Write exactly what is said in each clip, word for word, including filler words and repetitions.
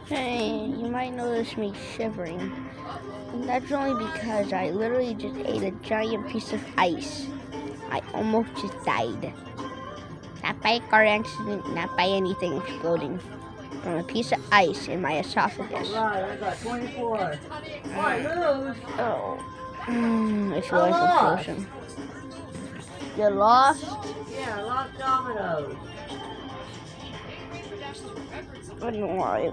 Hey, you might notice me shivering. And that's only because I literally just ate a giant piece of ice. I almost just died. Not by a car accident, not by anything exploding. From a piece of ice in my esophagus. Alright, I got twenty-four. Alright, lose. Oh. Mm, I feel like I'm frozen. You lost? Yeah, I lost dominoes. I don't know why.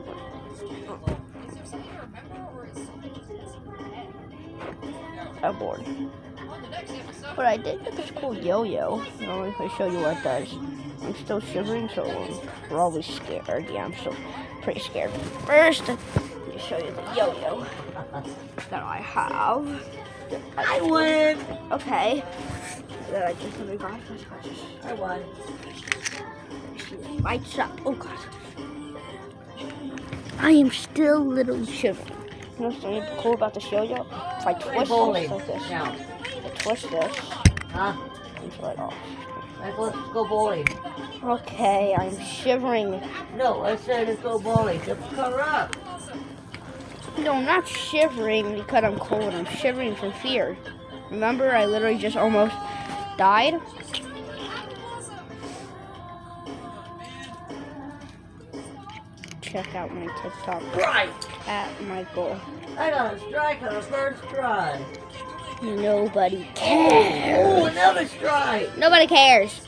I'm bored. But I did get this cool yo-yo. I don't know if I show you what it does. I'm still shivering, so I'm probably scared. Yeah, I'm still pretty scared. First, let me show you the yo-yo that I have. I win! Okay. Then I just let me grab this. I won. Lights up. Oh god. I am still literally shivering. You know something cool about this yo-yo? If I twist this like this, now. I twist this, Huh? it's right off. Let's go bowling. Okay, I'm shivering. No, I said let's go bowling. Just cover up. No, I'm not shivering because I'm cold. I'm shivering from fear. Remember, I literally just almost died? Check out my TikTok. Right. At Michael. I got a strike on the first try. Nobody cares. Oh, another strike. Nobody cares.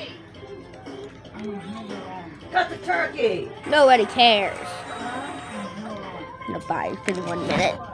Got the turkey. Nobody cares. Nobody. It's been one minute.